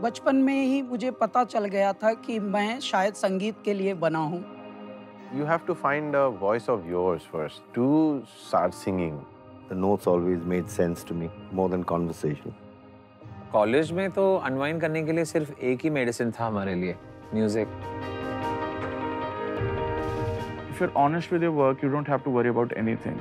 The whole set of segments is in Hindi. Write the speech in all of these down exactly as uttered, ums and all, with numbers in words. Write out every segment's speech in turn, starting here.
बचपन में ही मुझे पता चल गया था कि मैं शायद संगीत के लिए बना हूँ। You have to find a voice of yours first to start singing. The notes always made sense to me, more than conversation. College में तो अनवाइंड करने के लिए सिर्फ एक ही मेडिसिन था हमारे लिए, music. If you're honest with your work, you don't have to worry about anything.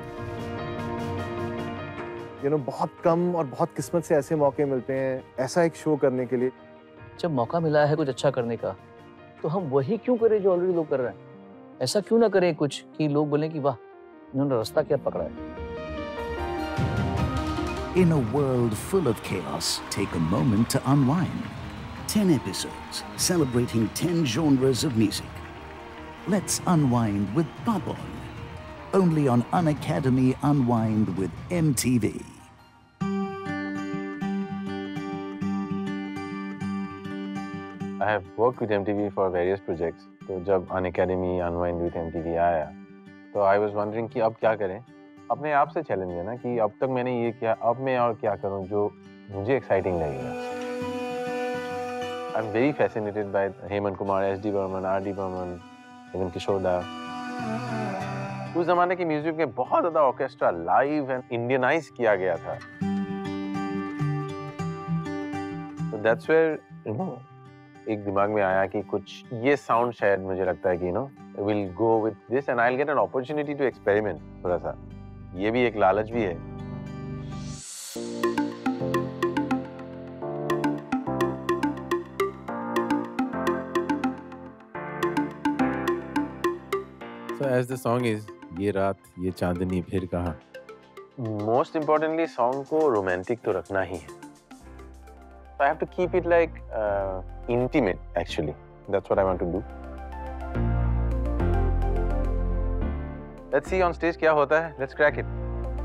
You know, बहुत कम और बहुत किस्मत से ऐसे मौके मिलते हैं ऐसा एक शो करने के लिए। जब मौका मिला है कुछ अच्छा करने का, तो हम वही क्यों करें जो ऑलरेडी लोग कर रहे हैं? ऐसा क्यों ना करें कुछ कि लोग बोलें कि वाह, इन्होंने रास्ता क्या पकड़ा है? In a world full of chaos, take a moment to unwind. Ten episodes celebrating ten genres of music. Let's unwind with Babon. Only on Unacademy Unwind with M T V. I have worked with M T V for various projects. तो जब Unacademy Unwind with M T V आया, तो I was wondering कि अब क्या करें? अपने आप से चैलेंज है ना कि अब तक मैंने ये किया, अब मैं और क्या करूं जो मुझे एक्साइटिंग लगेगा। I'm very fascinated by Hemant Kumar, S D Burman, R D Burman, even Kishore da. उस जमाने की म्यूजिक में बहुत ज़्यादा ऑर्केस्ट्रा लाइव एंड इंडियनाइज किया गया था। So that's where you know एक दिमाग में आया कि कुछ ये साउंड शायद मुझे लगता है कि you know will go with this and I will get an opportunity to experiment थोड़ा सा। ये भी एक लालच भी है। So as the song is, ये रात ये चांदनी फिर कहाँ। मोस्ट इम्पोर्टेंटली सॉन्ग को रोमांटिक तो रखना ही है। So I have to keep it like uh, intimate actually. That's what I want to do. Let's see on stage क्या होता है. Let's crack it.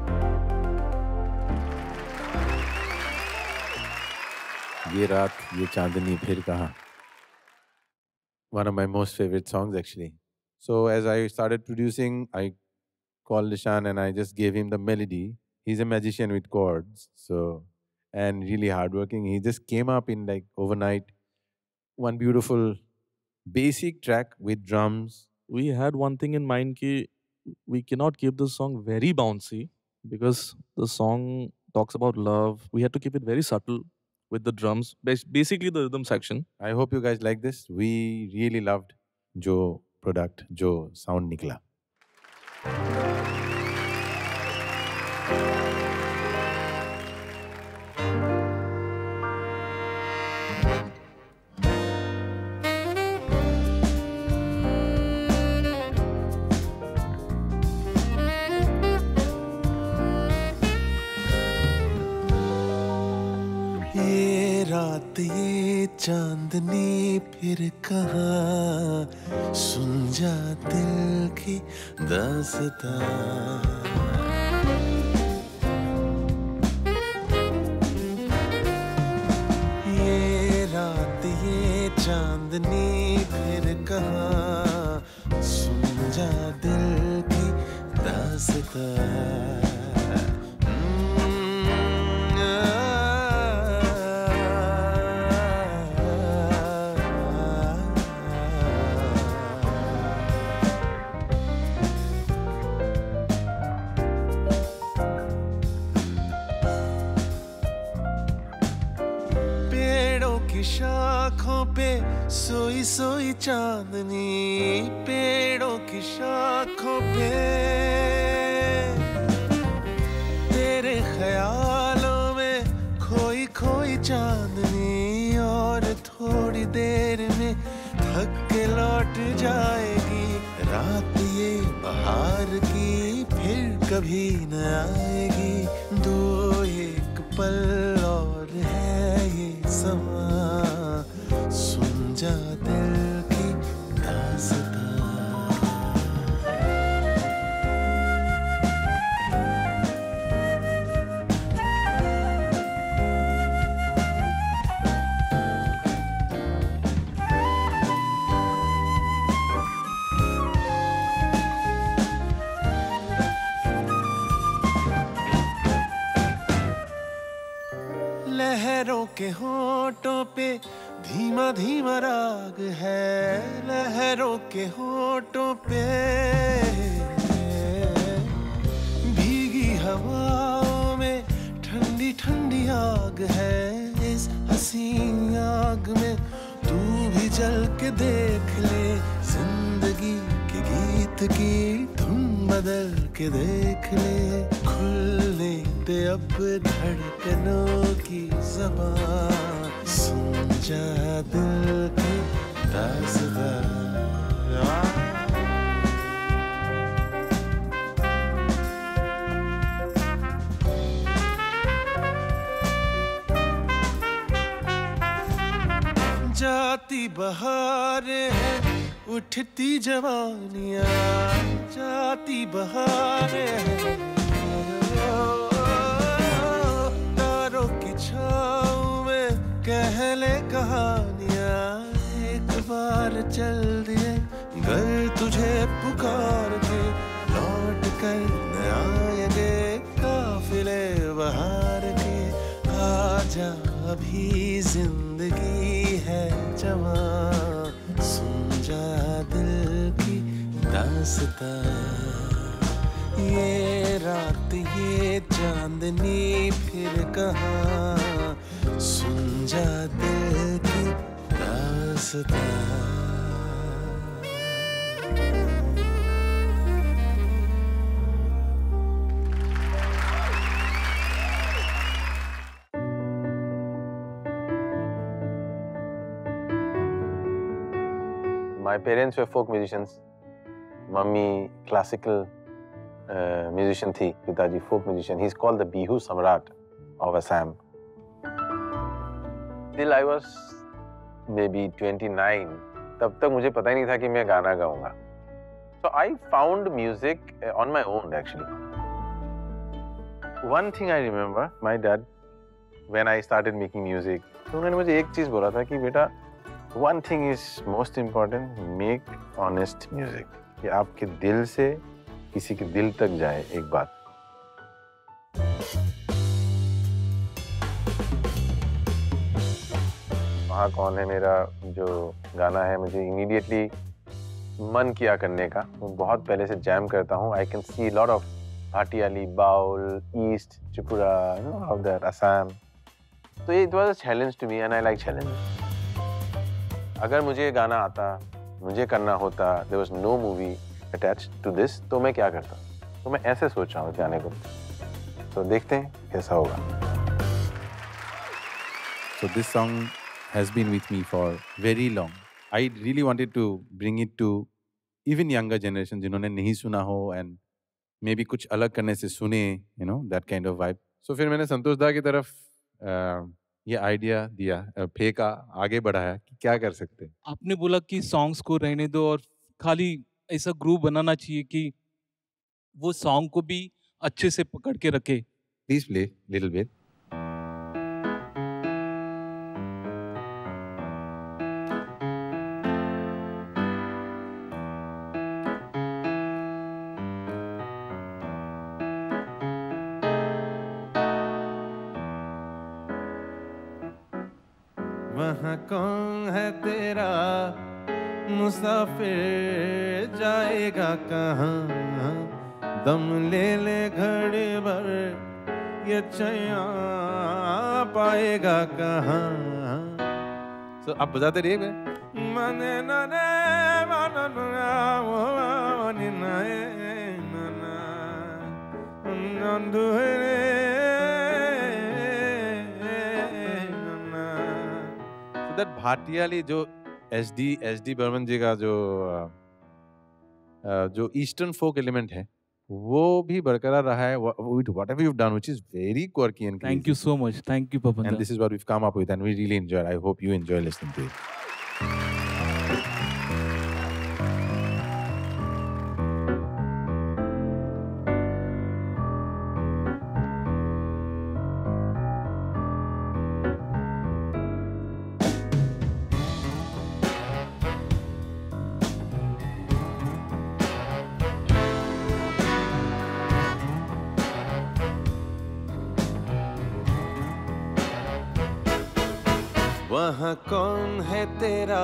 ये रात ये चांदनी फिर कहाँ. One of my most favorite songs actually. So as I started producing, I called Lishan and I just gave him the melody. He's a magician with chords, so and really hardworking. He just came up in like overnight. One beautiful basic track with drums. We had one thing in mind ki we cannot keep this song very bouncy because the song talks about love. We had to keep it very subtle with the drums, basically the rhythm section. I hope you guys like this. We really loved जो product, जो sound निकला. रात ये चांदनी फिर कहाँ सुन जा दिल की दास्तां ये रात ये चांदनी फिर कहाँ सुन जा दिल की दास्तां शाखों पे सोई सोई चांदनी पेड़ों की शाखों पे तेरे ख्यालों में खोई खोई चांदनी और थोड़ी देर में थक के लौट जाएगी रात ये बहार की फिर कभी न आएगी दो एक पल और है ये समा सुन जा दिल की दास्तां लहरों के होठों पे धीमा धीमा राग है लहरों के होठों पे, भीगी हवाओं में ठंडी ठंडी आग है, इस हसीन आग में तू भी जल के देख ले, जिंदगी के गीत की धुन बदल के देख ले, खुलने दे अब धड़कनों की ज़बान, सुन जा दिल की दास्तां। जाती बहारें हैं उठती जवानियां, जाती बहारें हैं, तारों की छाँव में कह ले कहानियां, एक बार चल दिए घर तुझे पुकार के, लौट कर न आएंगे काफिले बहार के, आजा अभी जिंदगी है जवां, सुन जा दिल की दास्तां, ये रात ये चांदनी फिर कहाँ, सुन जा दिल की दास्तां। My parents were folk musicians. Mummy classical uh, musician थी, पिताजी folk musician. He's called the Bihu Samrat of Assam. Till I was maybe twenty-nine, तब तक मुझे पता ही नहीं था कि मैं गाना गाऊंगा. So I found music on my own actually. One thing I remember, my dad, when I started making music, तो उन्होंने मुझे एक चीज बोला था कि बेटा, one thing is most important, make honest music. कि आपके दिल से किसी के दिल तक जाए एक बात. वहाँ कौन है मेरा जो गाना है, मुझे immediately मन किया करने का. मैं बहुत पहले से जैम करता हूँ. I can see a lot of Bhatiyali, Baul, East, Tripura, you know, out there, Assam. So it was a challenge to me and I like challenges. अगर मुझे गाना आता, मुझे करना होता, there was no movie attached to this, तो मैं क्या करता? तो मैं ऐसे सोच रहा हूँ गाने को. तो देखते हैं कैसा होगा. So this song has been with me for very long. I really wanted to bring it to even younger generation जिन्होंने नहीं सुना हो and maybe कुछ अलग करने से सुने, you know, that kind of vibe. So फिर मैंने संतोष दा की तरफ uh, ये आइडिया दिया, फेंका, आगे बढ़ाया कि क्या कर सकते हैं. आपने बोला कि सॉन्ग्स को रहने दो और खाली ऐसा ग्रूव बनाना चाहिए कि वो सॉन्ग को भी अच्छे से पकड़ के रखे. Please play little bit. वहाँ कौन है तेरा मुसाफिर, जाएगा कहाँ, दम ले ले घड़ी भर, ये चैया पाएगा कहाँ. So आप बजाते रहिए मैं. मने नने मने नने नने that भाटियाली जो S D S D Burman ji का जो जो ईस्टर्न folk element है, वो भी बरकरार रहा है. Whatever you've done, which is very quirky and crazy. Thank you so much. Thank you, Papan. And this is what we've come up with, and we really enjoyed. I hope you enjoy listening to it. वहाँ कौन है तेरा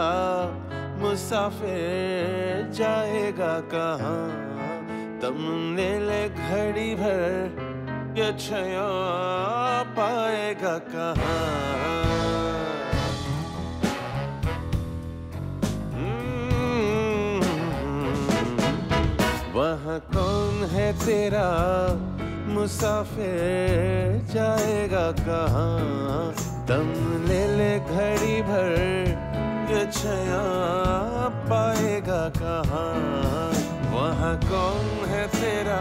मुसाफिर जाएगा कहाँ दम ले ले घड़ी भर ये छया पाएगा कहाँ वहाँ कौन है तेरा मुसाफिर जाएगा कहाँ दम ले ले घड़ी भर ये छया पाएगा कहाँ वहाँ कौन है तेरा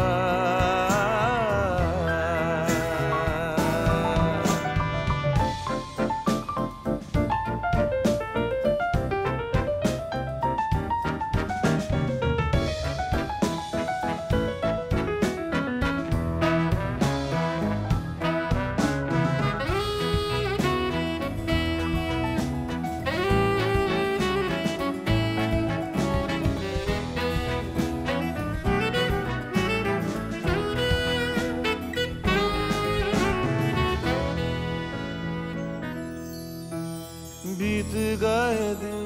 बीत गए दिन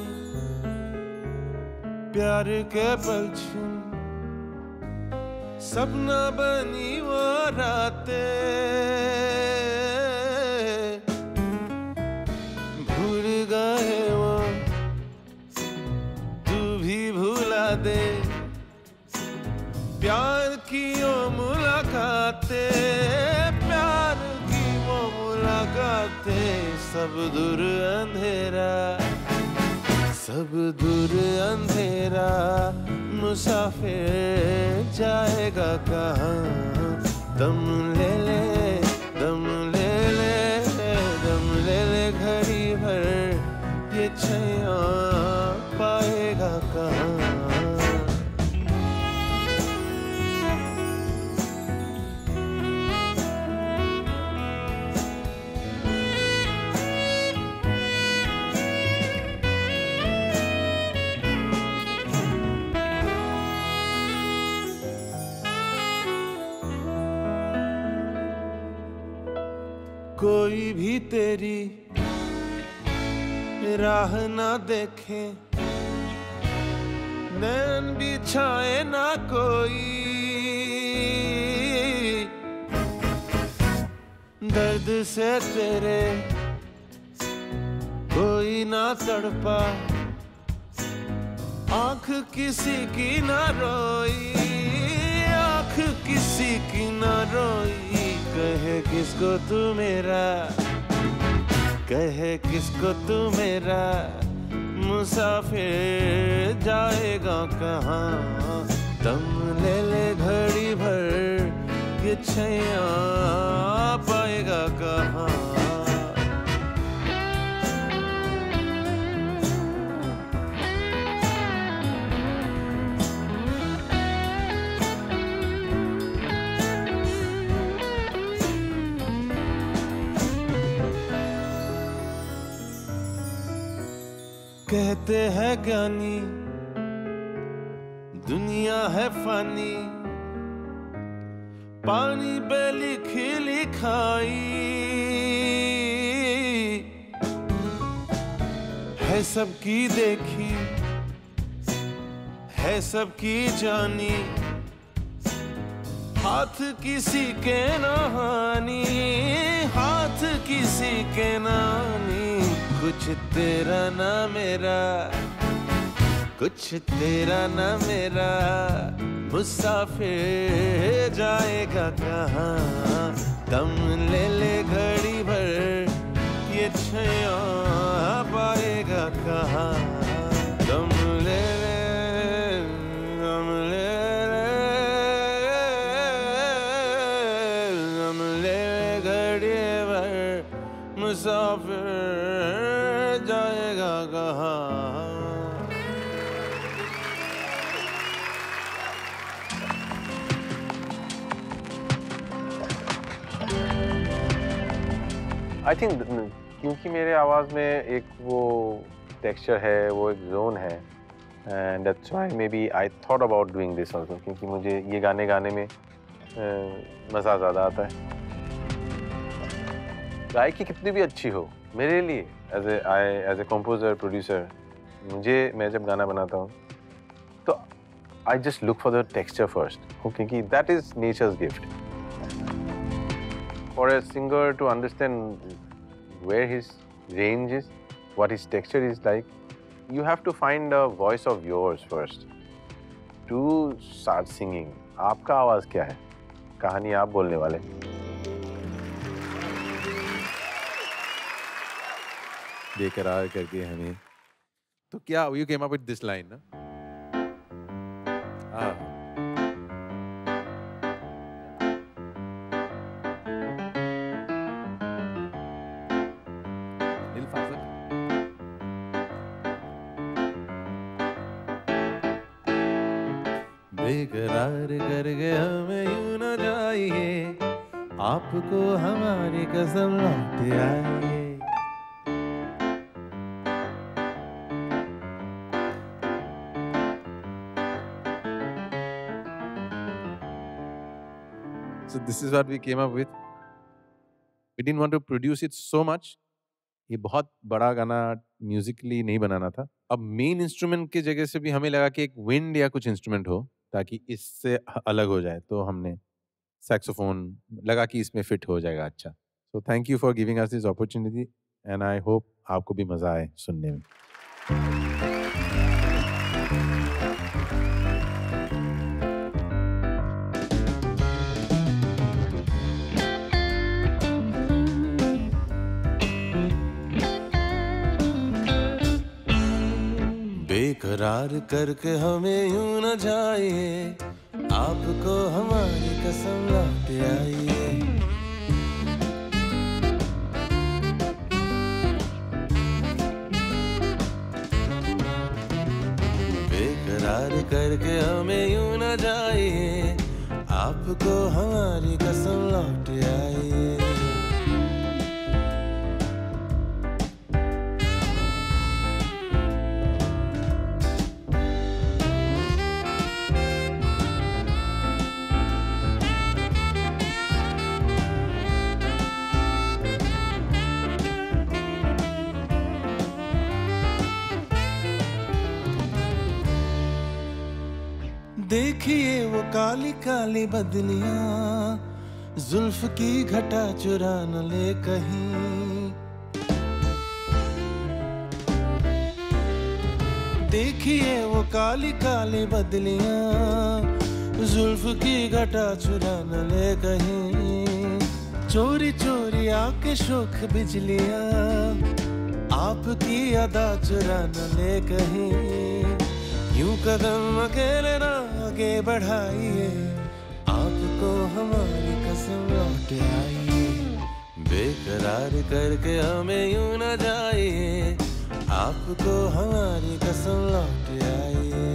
प्यार के पलछिन सपना बनी वो रातें भूल गए वो तू भी भुला दे प्यार की वो मुलाकातें प्यार की वो मुलाकातें सब दूर अंधेरा सब दूर अंधेरा मुसाफिर जाएगा कहाँ दम ले ले दम ले ले दम ले ले घड़ी भर ये छैया पाएगा कहाँ कोई भी तेरी राह ना देखे नैन बिछाए ना कोई दर्द से तेरे कोई ना तड़पा आंख किसी की ना रोई आंख किसी की ना रोई कहे किसको तू मेरा कहे किसको तू मेरा मुसाफिर जाएगा कहाँ दम ले ले घड़ी भर ये छैया पाएगा कहाँ कहते हैं ज्ञानी दुनिया है फानी पानी पे लिखी लिखाई है सबकी देखी है सबकी जानी हाथ किसी के ना हानि हाथ किसी के नानी कुछ तेरा ना मेरा कुछ तेरा ना मेरा मुसाफिर जाएगा कहाँ दम ले ले घड़ी भर ये छैया पाएगा कहाँ दम ले ले दम ले ले दम ले ले घड़ी भर मुसाफिर जाएगा कहाँ आई थिंक क्योंकि मेरे आवाज़ में एक वो टेक्सचर है वो एक जोन है and that's why maybe I thought about doing this also क्योंकि मुझे ये गाने गाने में मज़ा ज़्यादा आता है गायकी कितनी भी अच्छी हो, मेरे लिए as a I as a composer producer, मुझे मैं जब गाना बनाता हूँ तो I just look for the texture first, क्योंकि that is nature's gift. For a singer to understand where his range is, what his texture is like, you have to find a voice of yours first to start singing. आपका आवाज क्या है, कहानी आप बोलने वाले. बेकरार करके हमें, तो क्या you came up with this line ना? हाँ. बेकरार करके हमें यूं न जाइए, आपको हमारी कसम लौट आइए. So this is what we came up with. We didn't want to produce it so much. ये बहुत बड़ा गाना म्यूजिकली नहीं बनाना था. अब मेन इंस्ट्रूमेंट की जगह से भी हमें लगा कि एक विंड या कुछ इंस्ट्रूमेंट हो ताकि इससे अलग हो जाए, तो हमने सैक्सोफोन लगा कि इसमें फिट हो जाएगा अच्छा. So thank you for giving us this opportunity and I hope आपको भी मजा आए सुनने में. बेकरार करके हमें यूं न जाइए, आपको हमारी कसम लौट आइए. बेकरार करके हमें यूं न जाइए, आपको हमारी कसम लौट आइए. देखिए वो काली काली बदलियां, जुल्फ की घटा चुरा न ले कहीं. देखिए वो काली काली बदलियां, जुल्फ की घटा चुरा न ले कहीं. चोरी चोरी आके शोख बिजलियां, आपकी अदा चुरा न ले कहीं. यूं कदम अकेले ना आगे बढ़ाइए, आपको हमारी कसम लौट आइए. बेकरार करके हमें यूं न जाइए, आपको हमारी कसम लौट आइए.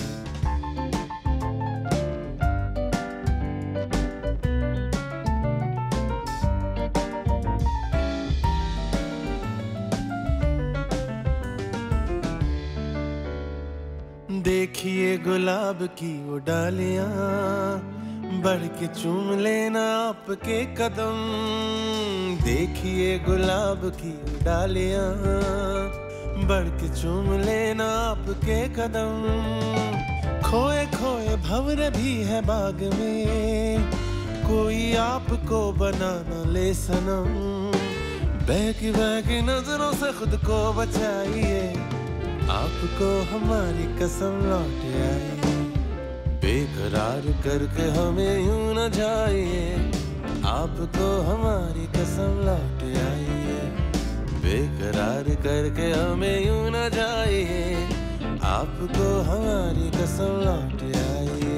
देखिए गुलाब की वो डालियां, बढ़ के चूम लेना आपके कदम. देखिए गुलाब की वो डालियां, बढ़ के चूम लेना आपके कदम. खोए खोए भंवरे भी है बाग में, कोई आपको बना न ले सनम. बहकी बहकी नजरों से खुद को बचाइए, आपको हमारी कसम लौट आइए. बेकरार करके हमें यूं न जाइए, आपको हमारी कसम लौट आइए. बेकरार करके हमें यूं न जाइए, आपको हमारी कसम लौट आइए.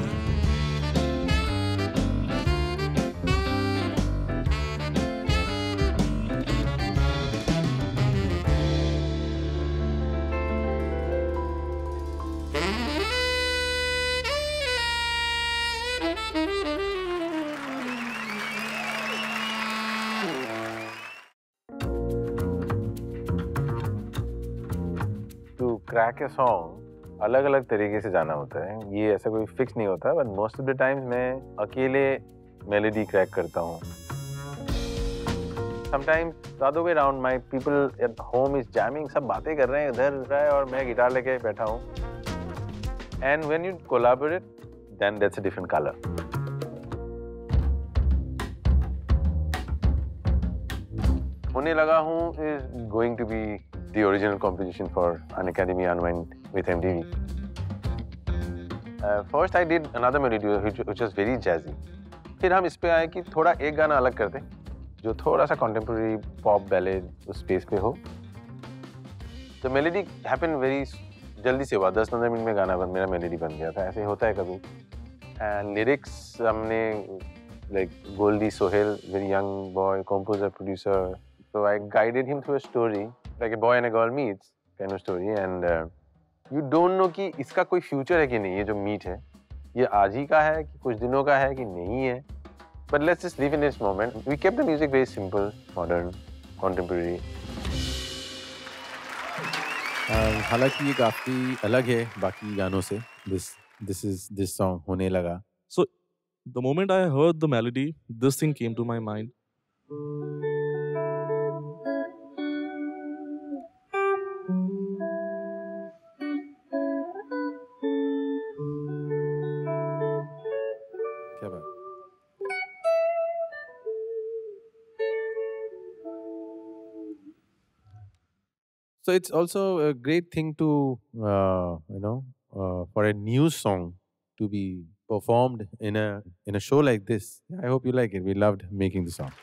क्रैक ए सॉन्ग अलग अलग तरीके से जाना होता है, ये ऐसा कोई फिक्स नहीं होता. But most of the times मैं अकेले मेलोडी क्रैक करता हूँ. Sometimes the other way around, my people at home is jamming, सब बातें कर रहे हैं इधर रहा है और मैं गिटार लेके बैठा हूँ. And when you collaborate, then that's a different color. होने लगा हूँ is going to be the original composition for Unacademy Unwind with M T V. Uh, first I did another melody which, which was very jazzy. फिर हम इस पे आए कि थोड़ा एक गाना अलग करते जो थोड़ा सा contemporary pop ballad उस space पे हो. The melody happened very जल्दी से हुआ, दस पंद्रह मिनट में गाना बन मेरा मेलोडी बन गया था. ऐसे होता है कभी. And lyrics हमने like Goldie Sohail, very young boy, composer, producer. So I guided him through a story like a boy and a girl meets kind of story. And uh, you don't know कि इसका कोई future है कि नहीं. ये जो meet है ये आज ही का है कि कुछ दिनों का है कि नहीं है. But let's just live in this moment. We kept the music very simple, modern, contemporary. हालांकि ये काफी अलग है बाकी गानों से. This this is this song होने लगा. So the moment I heard the melody, this thing came to my mind. क्या बात. So it's also a great thing to, uh, you know, uh, for a new song to be performed in a in a show like this. I hope you like it. We loved making the song.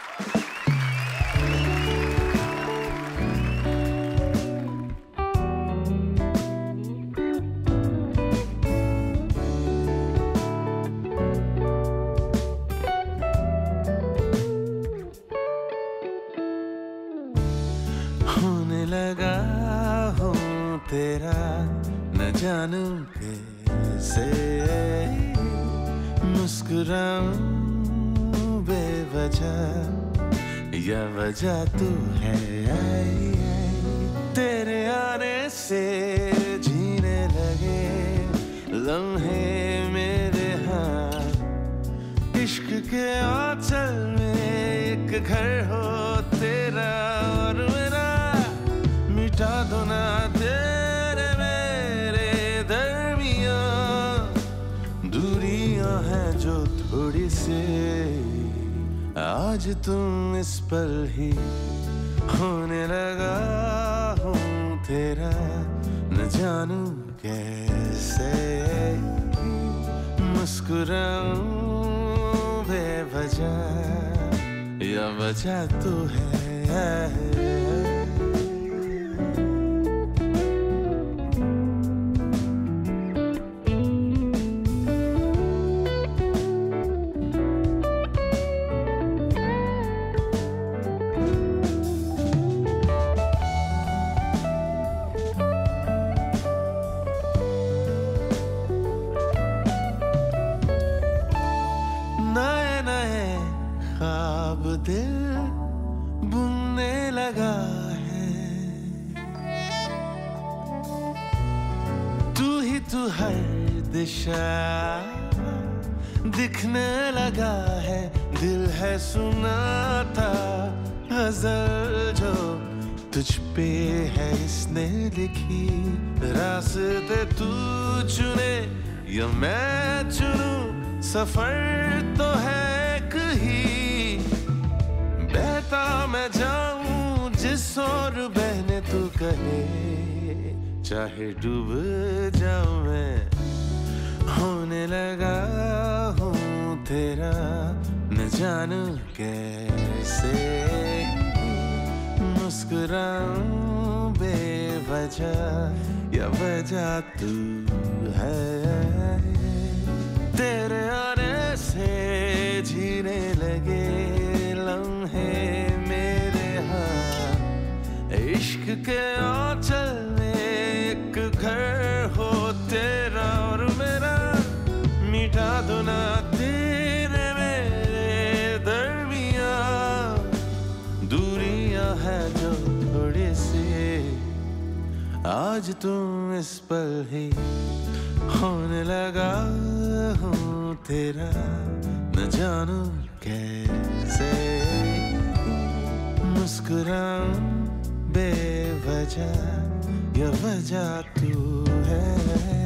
होने लगा हूँ तेरा न जानू कैसे मुस्कुराऊं बेवजह या वजह तू है. तेरे आने से जीने लगे लम्हे मेरे हाथ. इश्क के आंचल में एक घर हो तेरा और मेरा. मिटा दो ना तेरे मेरे दरमियां दूरियां हैं जो थोड़ी सी. आज तुम इस पल ही होने लगा हूँ तेरा न जानू कैसे मुस्कुराऊं बेवजह या वजह तू है. दिल बुनने लगा है तू ही तू हर दिशा दिखने लगा है. दिल है सुनाता गजल जो तुझ पे है इसने लिखी. रास्ते तू चुने या मैं चुनूं सफर तो है कहीं. बहता मैं जाऊं जिस और बहने तू कहे चाहे डूब जाऊं मैं. होने लगा हूँ तेरा न जानू कैसे मुस्कुराऊं बेवजह या वजह तू है. तेरे आने से जीने लगे लम्हे मेरे हाथ. इश्क के आंचल में एक घर हो तेरा और मेरा. मिटा दो ना तेरे मेरे दरमियां दूरियां हैं जो थोड़ी सी. आज तुम इस पल ही होने लगा हूँ तेरा न जानू कैसे मुस्कुराऊं बेवजह, ये वजह तू है।